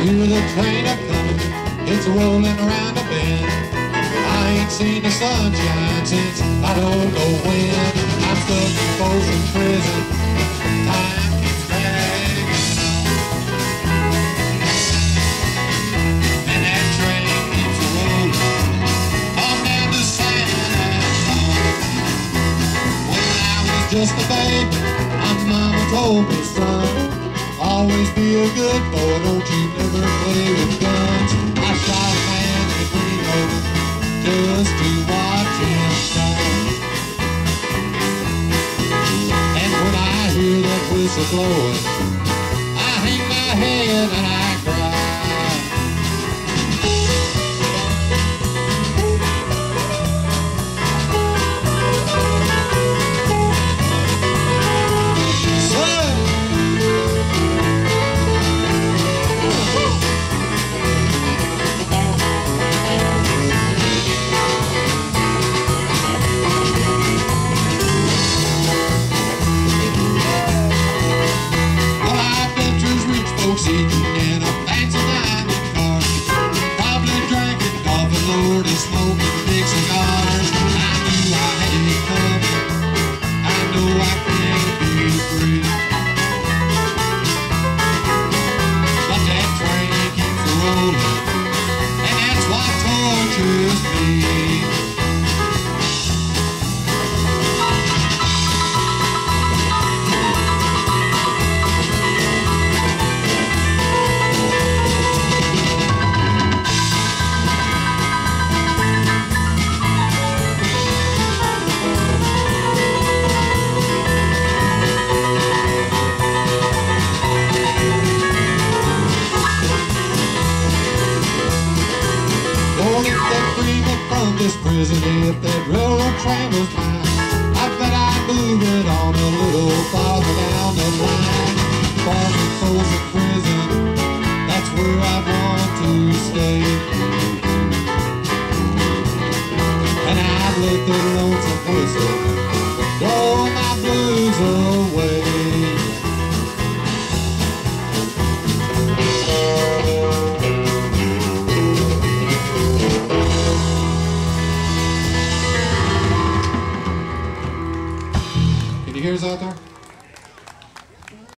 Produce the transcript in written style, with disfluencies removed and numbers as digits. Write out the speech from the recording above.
hear the train a-comin', it's rollin' around a bend. I ain't seen the sunshine since I don't know when. I'm stuck in Folsom prison, time keeps dragging on, and that train keeps rolling on down to San Antonio. When I was just a baby, my mama told me, son, always be a good boy, don't you never play with guns. I shot a man in Reno just to watch him die. And when I hear that whistle blowing, I hang my head and I cry. Sitting in a fancy dining car, probably drinking coffee, Lord, and smoking big cigars. I knew I had it coming, I know I can't be free, but that train keeps rolling, and that's what tortures me. From this prison, if that railroad train was mine, I bet I'd move it on a little far.